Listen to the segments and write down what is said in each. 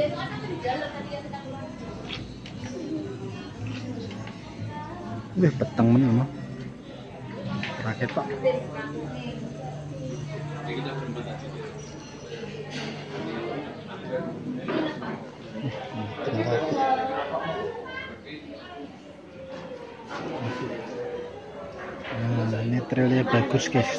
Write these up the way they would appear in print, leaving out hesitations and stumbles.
Wih, peteng men raket Pak. Nah, ini trailnya bagus guys.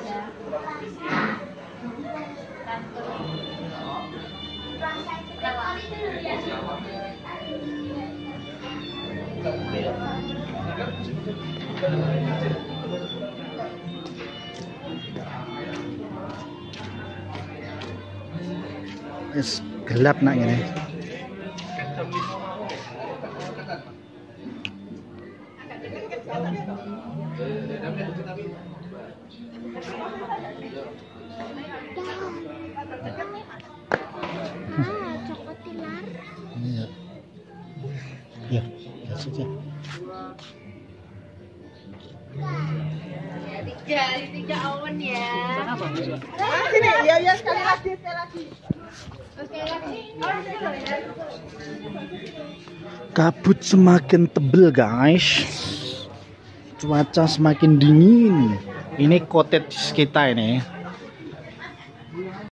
Es gelap nak ini. Iya. Ya, saja. Tiga awan ya. Sini, ya sekali lagi. Kabut semakin tebel guys, cuaca semakin dingin. Ini cottage kita ini.